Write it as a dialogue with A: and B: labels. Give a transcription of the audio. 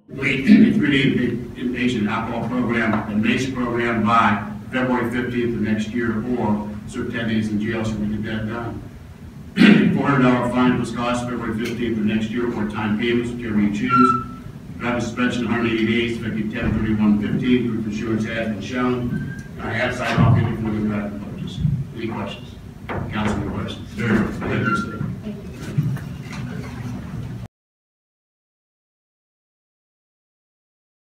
A: complete a 3-day inpatient alcohol program and MACE program by February 15th of next year, or serve 10 days in jail so we get that done. $400 fine plus cost February 15th of next year, or time payments, whichever you choose. Driver suspension 180 days, effective 10/31/15. Proof of insurance has been shown. I have signed off anything for the driving purposes. Any questions? Council, any questions?
B: Sure.
A: Thank you, sir.